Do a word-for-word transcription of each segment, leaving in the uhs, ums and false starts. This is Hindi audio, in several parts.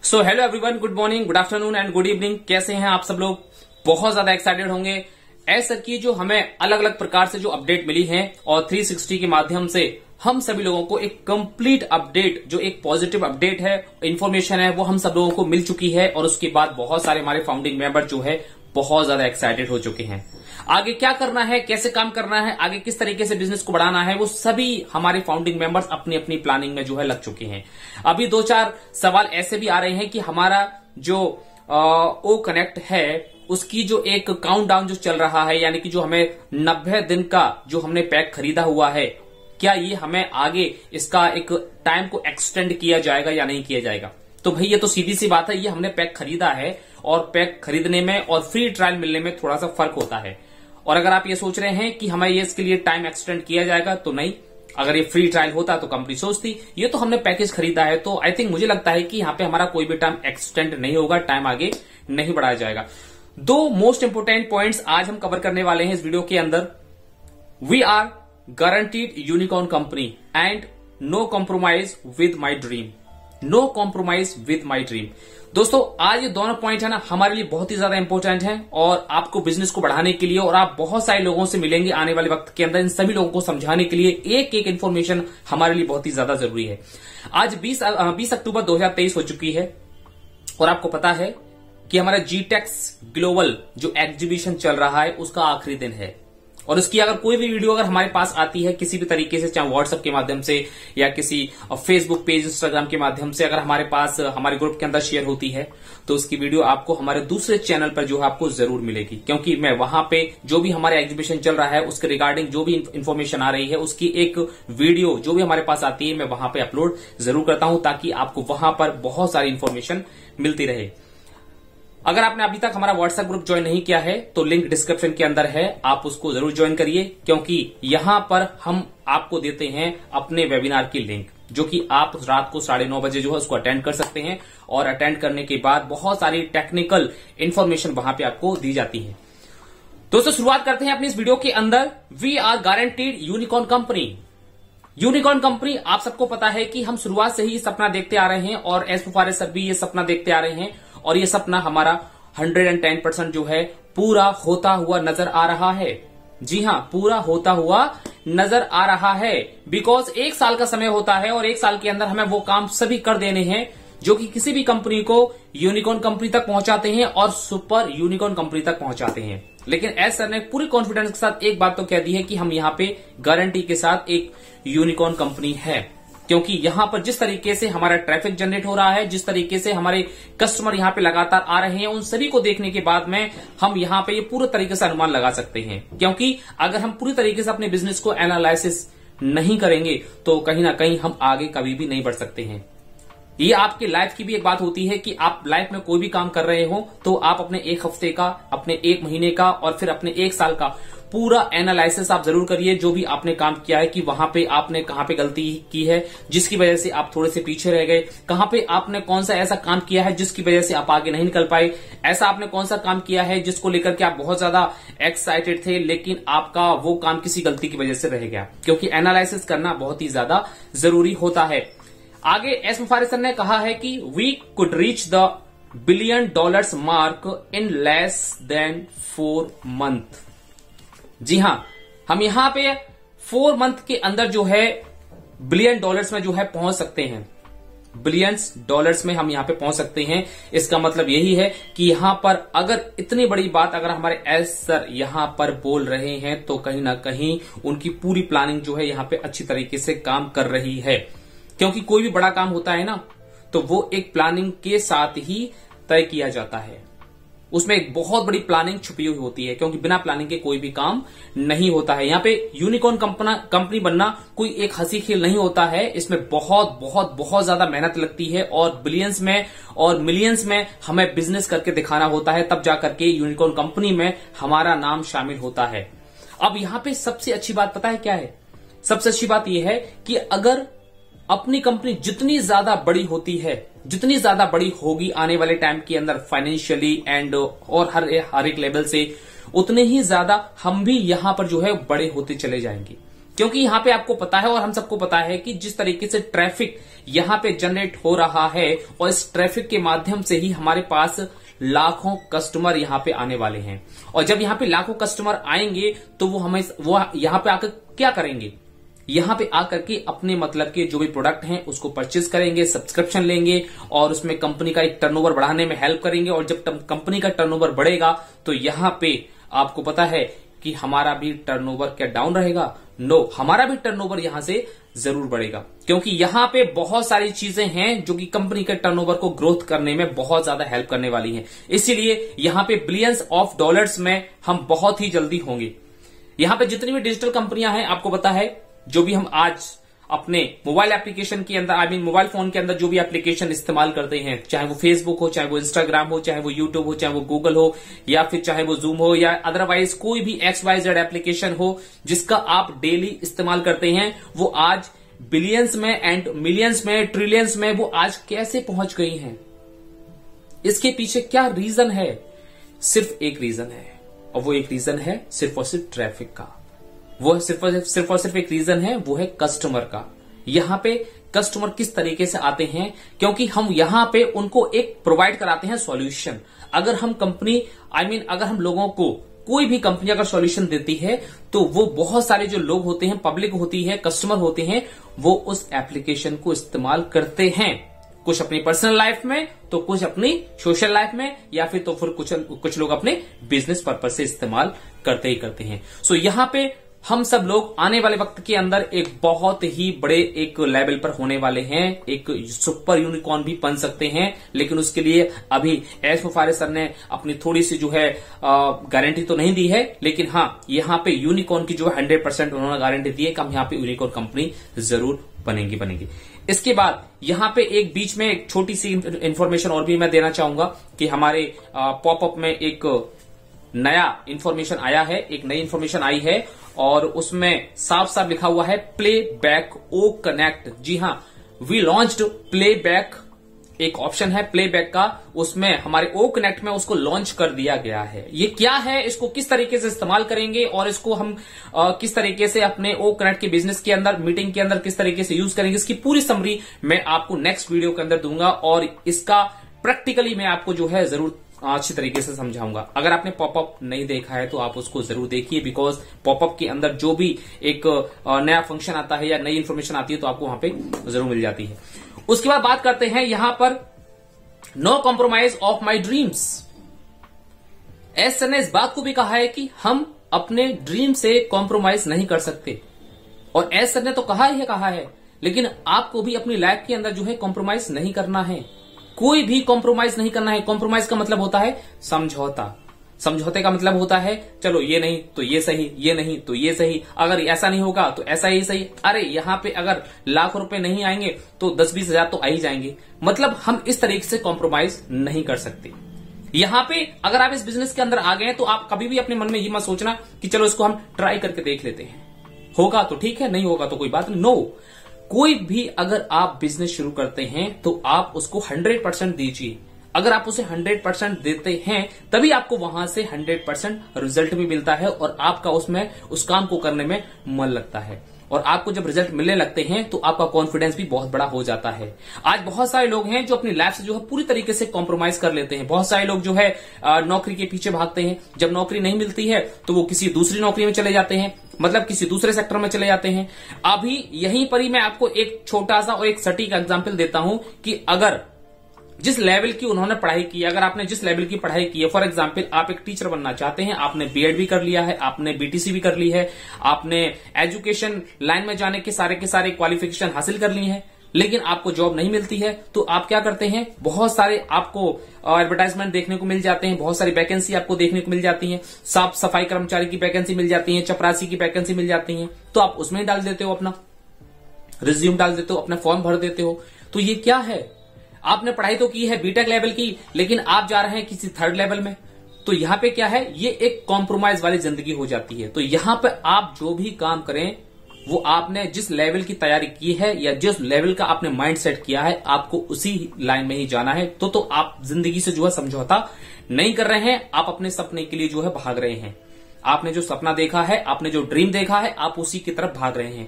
So hello everyone, good morning, good afternoon and good evening. कैसे हैं आप सब लोग? बहुत ज्यादा एक्साइटेड होंगे ऐसा कि जो हमें अलग अलग प्रकार से जो अपडेट मिली है और तीन सौ साठ के माध्यम से हम सभी लोगों को एक कंप्लीट अपडेट, जो एक पॉजिटिव अपडेट है, इंफॉर्मेशन है, वो हम सब लोगों को मिल चुकी है। और उसके बाद बहुत सारे हमारे फाउंडिंग मेंबर जो है बहुत ज्यादा एक्साइटेड हो चुके हैं। आगे क्या करना है, कैसे काम करना है, आगे किस तरीके से बिजनेस को बढ़ाना है, वो सभी हमारे फाउंडिंग मेंबर्स अपनी अपनी प्लानिंग में जो है लग चुके हैं। अभी दो चार सवाल ऐसे भी आ रहे हैं कि हमारा जो ओ कनेक्ट है उसकी जो एक काउंटडाउन जो चल रहा है, यानी कि जो हमें नब्बे दिन का जो हमने पैक खरीदा हुआ है, क्या ये हमें आगे इसका एक टाइम को एक्सटेंड किया जाएगा या नहीं किया जाएगा? तो भाई ये तो सीधी सी बात है, ये हमने पैक खरीदा है और पैक खरीदने में और फ्री ट्रायल मिलने में थोड़ा सा फर्क होता है। और अगर आप ये सोच रहे हैं कि हमें ये इसके लिए टाइम एक्सटेंड किया जाएगा, तो नहीं। अगर ये फ्री ट्रायल होता तो कंपनी सोचती, ये तो हमने पैकेज खरीदा है, तो आई थिंक मुझे लगता है कि यहाँ पे हमारा कोई भी टाइम एक्सटेंड नहीं होगा, टाइम आगे नहीं बढ़ाया जाएगा। दो मोस्ट इंपोर्टेंट पॉइंट्स आज हम कवर करने वाले हैं इस वीडियो के अंदर। We are guaranteed unicorn company and no compromise with my dream. No compromise with my dream. दोस्तों, आज ये दोनों पॉइंट है ना हमारे लिए बहुत ही ज्यादा इंपॉर्टेंट है और आपको बिजनेस को बढ़ाने के लिए, और आप बहुत सारे लोगों से मिलेंगे आने वाले वक्त के अंदर, इन सभी लोगों को समझाने के लिए एक एक इन्फॉर्मेशन हमारे लिए बहुत ही ज्यादा जरूरी है। आज बीस अक्टूबर दो हजार तेईस हो चुकी है और आपको पता है कि हमारा जीटेक्स ग्लोबल जो एग्जीबिशन चल रहा है उसका आखिरी दिन है। और उसकी अगर कोई भी वीडियो अगर हमारे पास आती है किसी भी तरीके से, चाहे व्हाट्सएप के माध्यम से या किसी फेसबुक पेज, इंस्टाग्राम के माध्यम से, अगर हमारे पास हमारे ग्रुप के अंदर शेयर होती है, तो उसकी वीडियो आपको हमारे दूसरे चैनल पर जो है आपको जरूर मिलेगी। क्योंकि मैं वहां पे जो भी हमारे एग्जीबिशन चल रहा है उसके रिगार्डिंग जो भी इंफॉर्मेशन आ रही है उसकी एक वीडियो जो भी हमारे पास आती है मैं वहां पे अपलोड जरूर करता हूं, ताकि आपको वहां पर बहुत सारी इंफॉर्मेशन मिलती रहे। अगर आपने अभी तक हमारा व्हाट्सएप ग्रुप ज्वाइन नहीं किया है तो लिंक डिस्क्रिप्शन के अंदर है, आप उसको जरूर ज्वाइन करिए। क्योंकि यहां पर हम आपको देते हैं अपने वेबिनार की लिंक, जो कि आप रात को साढ़े नौ बजे जो है उसको अटेंड कर सकते हैं। और अटेंड करने के बाद बहुत सारी टेक्निकल इंफॉर्मेशन वहां पे आपको दी जाती है। दोस्तों, शुरुआत करते हैं अपनी इस वीडियो के अंदर। We are guaranteed unicorn company. Unicorn company, आप सबको पता है कि हम शुरुआत से ही सपना देखते आ रहे हैं और एस फुफारे सर भी ये सपना देखते आ रहे हैं, और ये सपना हमारा एक सौ दस परसेंट जो है पूरा होता हुआ नजर आ रहा है। जी हां, पूरा होता हुआ नजर आ रहा है। बिकॉज एक साल का समय होता है और एक साल के अंदर हमें वो काम सभी कर देने हैं जो कि किसी भी कंपनी को यूनिकॉर्न कंपनी तक पहुंचाते हैं और सुपर यूनिकॉर्न कंपनी तक पहुंचाते हैं। लेकिन एस सर ने पूरी कॉन्फिडेंस के साथ एक बात तो कह दी है कि हम यहां पे गारंटी के साथ एक यूनिकॉर्न कंपनी है। क्योंकि यहां पर जिस तरीके से हमारा ट्रैफिक जनरेट हो रहा है, जिस तरीके से हमारे कस्टमर यहां पे लगातार आ रहे हैं, उन सभी को देखने के बाद में हम यहां पे ये पूरे तरीके से अनुमान लगा सकते हैं। क्योंकि अगर हम पूरी तरीके से अपने बिजनेस को एनालिसिस नहीं करेंगे तो कहीं ना कहीं हम आगे कभी भी नहीं बढ़ सकते हैं। ये आपके लाइफ की भी एक बात होती है कि आप लाइफ में कोई भी काम कर रहे हो तो आप अपने एक हफ्ते का, अपने एक महीने का और फिर अपने एक साल का पूरा एनालिसिस आप जरूर करिए। जो भी आपने काम किया है कि वहां पे आपने कहां पे गलती की है जिसकी वजह से आप थोड़े से पीछे रह गए, कहां पे आपने कौन सा ऐसा काम किया है जिसकी वजह से आप आगे नहीं निकल पाए, ऐसा आपने कौन सा काम किया है जिसको लेकर के आप बहुत ज्यादा एक्साइटेड थे लेकिन आपका वो काम किसी गलती की वजह से रह गया। क्योंकि एनालिसिस करना बहुत ही ज्यादा जरूरी होता है। आगे एस मुफारे सर ने कहा है कि we could reach the billion dollars mark in less than four month. जी हां, हम यहां पे फोर मंथ के अंदर जो है बिलियन डॉलर्स में जो है पहुंच सकते हैं। बिलियंस डॉलर्स में हम यहां पे पहुंच सकते हैं। इसका मतलब यही है कि यहां पर अगर इतनी बड़ी बात अगर हमारे एस सर यहां पर बोल रहे हैं तो कहीं ना कहीं उनकी पूरी प्लानिंग जो है यहां पे अच्छी तरीके से काम कर रही है। क्योंकि कोई भी बड़ा काम होता है ना तो वो एक प्लानिंग के साथ ही तय किया जाता है। उसमें एक बहुत बड़ी प्लानिंग छुपी हुई होती है, क्योंकि बिना प्लानिंग के कोई भी काम नहीं होता है। यहाँ पे यूनिकॉर्न कंपनी बनना कोई एक हंसी खेल नहीं होता है। इसमें बहुत बहुत बहुत ज्यादा मेहनत लगती है और बिलियंस में और मिलियंस में हमें बिजनेस करके दिखाना होता है, तब जाकर के यूनिकॉर्न कंपनी में हमारा नाम शामिल होता है। अब यहाँ पे सबसे अच्छी बात पता है क्या है? सबसे अच्छी बात यह है कि अगर अपनी कंपनी जितनी ज्यादा बड़ी होती है, जितनी ज्यादा बड़ी होगी आने वाले टाइम के अंदर फाइनेंशियली एंड और हर हर एक लेवल से, उतने ही ज्यादा हम भी यहां पर जो है बड़े होते चले जाएंगे। क्योंकि यहां पे आपको पता है और हम सबको पता है कि जिस तरीके से ट्रैफिक यहाँ पे जनरेट हो रहा है और इस ट्रैफिक के माध्यम से ही हमारे पास लाखों कस्टमर यहाँ पे आने वाले हैं। और जब यहाँ पे लाखों कस्टमर आएंगे तो वो हमें वो यहाँ पे आकर क्या करेंगे, यहाँ पे आकर के अपने मतलब के जो भी प्रोडक्ट हैं उसको परचेज करेंगे, सब्सक्रिप्शन लेंगे और उसमें कंपनी का एक टर्नओवर बढ़ाने में हेल्प करेंगे। और जब कंपनी का टर्नओवर बढ़ेगा तो यहाँ पे आपको पता है कि हमारा भी टर्नओवर क्या डाउन रहेगा? नो no, हमारा भी टर्नओवर यहां से जरूर बढ़ेगा, क्योंकि यहां पे बहुत सारी चीजें हैं जो कि कंपनी के टर्नओवर को ग्रोथ करने में बहुत ज्यादा हेल्प करने वाली हैं। इसीलिए यहां पे बिलियंस ऑफ डॉलर्स में हम बहुत ही जल्दी होंगे। यहां पे जितनी भी डिजिटल कंपनियां हैं, आपको पता है, जो भी हम आज अपने मोबाइल एप्लीकेशन के अंदर, आई मीन मोबाइल फोन के अंदर जो भी एप्लीकेशन इस्तेमाल करते हैं, चाहे वो फेसबुक हो, चाहे वो इंस्टाग्राम हो, चाहे वो यूट्यूब हो, चाहे वो गूगल हो, या फिर चाहे वो जूम हो, या अदरवाइज कोई भी एक्स वाई जेड एप्लीकेशन हो जिसका आप डेली इस्तेमाल करते हैं, वो आज बिलियंस में एंड मिलियंस में, ट्रिलियंस में वो आज कैसे पहुंच गई हैं? इसके पीछे क्या रीजन है? सिर्फ एक रीजन है, और वो एक रीजन है सिर्फ और सिर्फ ट्रैफिक का। वो सिर्फ और सिर्फ और सिर्फ एक रीजन है, वो है कस्टमर का। यहां पे कस्टमर किस तरीके से आते हैं, क्योंकि हम यहां पे उनको एक प्रोवाइड कराते हैं सॉल्यूशन। अगर हम कंपनी आई मीन अगर हम लोगों को कोई भी कंपनी अगर सॉल्यूशन देती है तो वो बहुत सारे जो लोग होते हैं, पब्लिक होती है, कस्टमर होते हैं, वो उस एप्लीकेशन को इस्तेमाल करते हैं। कुछ अपनी पर्सनल लाइफ में, तो कुछ अपनी सोशल लाइफ में, या फिर तो फिर कुछ कुछ लोग अपने बिजनेस पर्पज से इस्तेमाल करते ही करते हैं। सो यहां पे हम सब लोग आने वाले वक्त के अंदर एक बहुत ही बड़े एक लेवल पर होने वाले हैं, एक सुपर यूनिकॉर्न भी बन सकते हैं। लेकिन उसके लिए अभी एस मुफारिस सर ने अपनी थोड़ी सी जो है गारंटी तो नहीं दी है, लेकिन हाँ, यहाँ पे यूनिकॉर्न की जो है हंड्रेड परसेंट उन्होंने गारंटी दी है कि हम यहाँ पे यूनिकॉर्न कंपनी जरूर बनेंगी बनेंगी इसके बाद यहाँ पे एक बीच में एक छोटी सी इंफॉर्मेशन और भी मैं देना चाहूंगा कि हमारे पॉपअप में एक नया इंफॉर्मेशन आया है, एक नई इंफॉर्मेशन आई है, और उसमें साफ साफ लिखा हुआ है प्ले बैक ओ कनेक्ट। जी हाँ, वी लॉन्च्ड प्ले बैक, एक ऑप्शन है प्ले बैक का, उसमें हमारे ओ कनेक्ट में उसको लॉन्च कर दिया गया है। ये क्या है, इसको किस तरीके से इस्तेमाल करेंगे और इसको हम आ, किस तरीके से अपने ओ कनेक्ट के बिजनेस के अंदर, मीटिंग के अंदर किस तरीके से यूज करेंगे, इसकी पूरी समरी मैं आपको नेक्स्ट वीडियो के अंदर दूंगा और इसका प्रैक्टिकली मैं आपको जो है जरूर अच्छी तरीके से समझाऊंगा। अगर आपने पॉपअप नहीं देखा है तो आप उसको जरूर देखिए, बिकॉज पॉपअप के अंदर जो भी एक नया फंक्शन आता है या नई इंफॉर्मेशन आती है तो आपको वहां पे जरूर मिल जाती है। उसके बाद बात करते हैं यहां पर no compromise of my dreams. S sir ने इस बात को भी कहा है कि हम अपने ड्रीम से कॉम्प्रोमाइज नहीं कर सकते, और एस सर ने तो कहा ही कहा है, लेकिन आपको भी अपनी लाइफ के अंदर जो है कॉम्प्रोमाइज नहीं करना है, कोई भी कॉम्प्रोमाइज नहीं करना है। कॉम्प्रोमाइज का मतलब होता है समझौता। समझौते का मतलब होता है चलो ये नहीं तो ये सही, ये नहीं तो ये सही, अगर ऐसा नहीं होगा तो ऐसा ही सही, अरे यहाँ पे अगर लाख रुपए नहीं आएंगे तो दस बीस हजार तो आ ही जाएंगे। मतलब हम इस तरीके से कॉम्प्रोमाइज नहीं कर सकते। यहाँ पे अगर आप इस बिजनेस के अंदर आ गए तो आप कभी भी अपने मन में ये मत सोचना कि चलो इसको हम ट्राई करके देख लेते हैं, होगा तो ठीक है, नहीं होगा तो कोई बात नहीं। नो, कोई भी अगर आप बिजनेस शुरू करते हैं तो आप उसको हंड्रेड परसेंट दीजिए। अगर आप उसे हंड्रेड परसेंट देते हैं तभी आपको वहां से हंड्रेड परसेंट रिजल्ट भी मिलता है और आपका उसमें उस काम को करने में मन लगता है। और आपको जब रिजल्ट मिलने लगते हैं तो आपका कॉन्फिडेंस भी बहुत बड़ा हो जाता है। आज बहुत सारे लोग हैं जो अपनी लाइफ से जो है पूरी तरीके से कॉम्प्रोमाइज कर लेते हैं। बहुत सारे लोग जो है नौकरी के पीछे भागते हैं, जब नौकरी नहीं मिलती है तो वो किसी दूसरी नौकरी में चले जाते हैं, मतलब किसी दूसरे सेक्टर में चले जाते हैं। अभी यहीं पर ही मैं आपको एक छोटा सा और एक सटीक एग्जाम्पल देता हूं कि अगर जिस लेवल की उन्होंने पढ़ाई की, अगर आपने जिस लेवल की पढ़ाई की है, फॉर एग्जांपल आप एक टीचर बनना चाहते हैं, आपने बीएड भी कर लिया है, आपने बीटीसी भी कर ली है, आपने एजुकेशन लाइन में जाने के सारे के सारे क्वालिफिकेशन हासिल कर ली है, लेकिन आपको जॉब नहीं मिलती है, तो आप क्या करते हैं, बहुत सारे आपको एडवर्टाइजमेंट देखने को मिल जाते हैं, बहुत सारी वैकेंसी आपको देखने को मिल जाती है, साफ सफाई कर्मचारी की वैकेंसी मिल जाती है, चपरासी की वैकेंसी मिल जाती है, तो आप उसमें डाल देते हो, अपना रिज्यूम डाल देते हो, अपना फॉर्म भर देते हो। तो ये क्या है, आपने पढ़ाई तो की है बीटेक लेवल की, लेकिन आप जा रहे हैं किसी थर्ड लेवल में। तो यहां पे क्या है, ये एक कॉम्प्रोमाइज वाली जिंदगी हो जाती है। तो यहां पे आप जो भी काम करें वो आपने जिस लेवल की तैयारी की है या जिस लेवल का आपने माइंड सेट किया है, आपको उसी लाइन में ही जाना है। तो तो आप जिंदगी से जो है समझौता नहीं कर रहे हैं, आप अपने सपने के लिए जो है भाग रहे हैं। आपने जो सपना देखा है, आपने जो ड्रीम देखा है, आप उसी की तरफ भाग रहे हैं।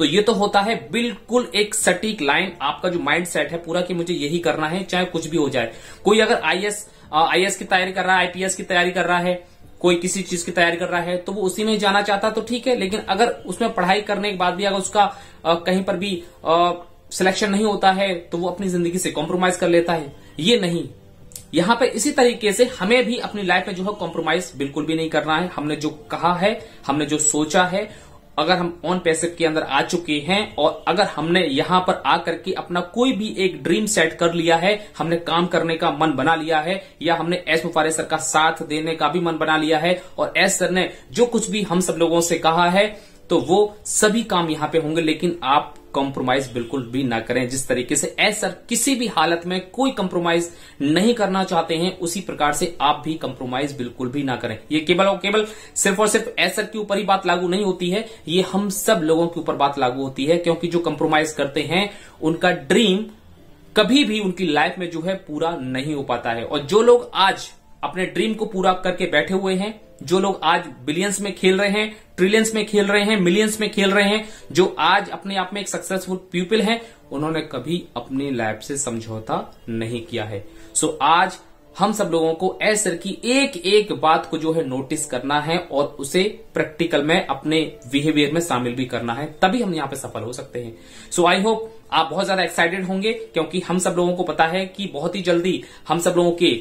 तो ये तो होता है बिल्कुल एक सटीक लाइन, आपका जो माइंड सेट है पूरा कि मुझे यही करना है चाहे कुछ भी हो जाए। कोई अगर आईएएस आईएएस की तैयारी कर रहा है, आईपीएस की तैयारी कर रहा है, कोई किसी चीज की तैयारी कर रहा है तो वो उसी में जाना चाहता तो ठीक है, लेकिन अगर उसमें पढ़ाई करने के बाद भी अगर उसका आ, कहीं पर भी सिलेक्शन नहीं होता है तो वो अपनी जिंदगी से कॉम्प्रोमाइज कर लेता है। ये नहीं, यहां पे इसी तरीके से हमें भी अपनी लाइफ में जो है कॉम्प्रोमाइज बिल्कुल भी नहीं करना है। हमने जो कहा है, हमने जो सोचा है, अगर हम ऑन पैसिव के अंदर आ चुके हैं और अगर हमने यहां पर आकर के अपना कोई भी एक ड्रीम सेट कर लिया है, हमने काम करने का मन बना लिया है, या हमने एस मुफारिस सर का साथ देने का भी मन बना लिया है और एस सर ने जो कुछ भी हम सब लोगों से कहा है तो वो सभी काम यहां पे होंगे, लेकिन आप कॉम्प्रोमाइज बिल्कुल भी ना करें। जिस तरीके से एस सर किसी भी हालत में कोई कॉम्प्रोमाइज नहीं करना चाहते हैं, उसी प्रकार से आप भी कॉम्प्रोमाइज बिल्कुल भी ना करें। ये केवल और केवल सिर्फ और सिर्फ एस सर के ऊपर ही बात लागू नहीं होती है, ये हम सब लोगों के ऊपर बात लागू होती है, क्योंकि जो कॉम्प्रोमाइज करते हैं उनका ड्रीम कभी भी उनकी लाइफ में जो है पूरा नहीं हो पाता है। और जो लोग आज अपने ड्रीम को पूरा करके बैठे हुए हैं, जो लोग आज बिलियंस में खेल रहे हैं, ट्रिलियंस में खेल रहे हैं, मिलियंस में खेल रहे हैं, जो आज अपने आप में एक सक्सेसफुल पीपल हैं, उन्होंने कभी अपनी लाइफ से समझौता नहीं किया है। सो आज हम सब लोगों को एस सर की एक एक बात को जो है नोटिस करना है और उसे प्रैक्टिकल में अपने बिहेवियर में शामिल भी करना है, तभी हम यहां पे सफल हो सकते हैं। सो आई होप आप बहुत ज्यादा एक्साइटेड होंगे, क्योंकि हम सब लोगों को पता है कि बहुत ही जल्दी हम सब लोगों के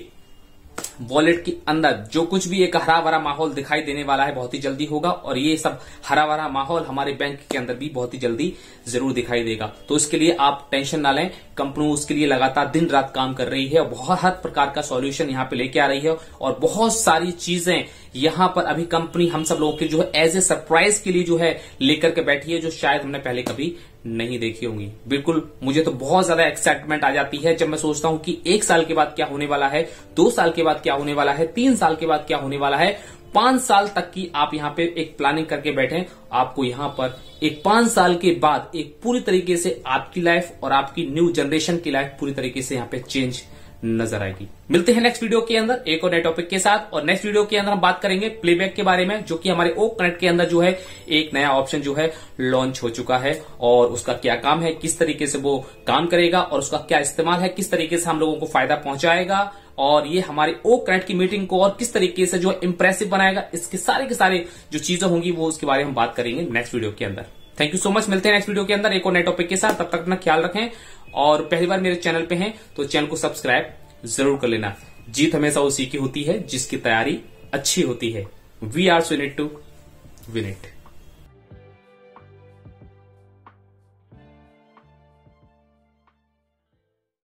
वॉलेट के अंदर जो कुछ भी एक हरा भरा माहौल दिखाई देने वाला है बहुत ही जल्दी होगा, और ये सब हरा भरा माहौल हमारे बैंक के अंदर भी बहुत ही जल्दी जरूर दिखाई देगा। तो इसके लिए आप टेंशन ना लें, कंपनी उसके लिए लगातार दिन रात काम कर रही है और बहुत हर प्रकार का सॉल्यूशन यहाँ पे लेके आ रही है, और बहुत सारी चीजें यहां पर अभी कंपनी हम सब लोगों के जो है एज ए सरप्राइज के लिए जो है लेकर के बैठी है, जो शायद हमने पहले कभी नहीं देखी होंगी। बिल्कुल मुझे तो बहुत ज्यादा एक्साइटमेंट आ जाती है जब मैं सोचता हूं कि एक साल के बाद क्या होने वाला है, दो साल के बाद क्या होने वाला है, तीन साल के बाद क्या होने वाला है, पांच साल तक की आप यहाँ पे एक प्लानिंग करके बैठे। आपको यहाँ पर एक पांच साल के बाद एक पूरी तरीके से आपकी लाइफ और आपकी न्यू जनरेशन की लाइफ पूरी तरीके से यहाँ पे चेंज नजर आएगी। मिलते हैं नेक्स्ट वीडियो के अंदर एक और नए टॉपिक के साथ, और नेक्स्ट वीडियो के अंदर हम बात करेंगे प्लेबैक के बारे में, जो कि हमारे ओ कनेक्ट के अंदर जो है एक नया ऑप्शन जो है लॉन्च हो चुका है, और उसका क्या काम है, किस तरीके से वो काम करेगा और उसका क्या इस्तेमाल है, किस तरीके से हम लोगों को फायदा पहुंचाएगा, और ये हमारे ओ कनेक्ट की मीटिंग को और किस तरीके से जो इंप्रेसिव बनाएगा, इसके सारे के सारे जो चीजें होंगी वो उसके बारे में हम बात करेंगे नेक्स्ट वीडियो के अंदर। थैंक यू सो मच, मिलते हैं नेक्स्ट वीडियो के अंदर एक और नए टॉपिक के साथ। तब तक अपना ख्याल रखें, और पहली बार मेरे चैनल पे हैं तो चैनल को सब्सक्राइब जरूर कर लेना। जीत हमेशा उसी की होती है जिसकी तैयारी अच्छी होती है। We are so need to win it.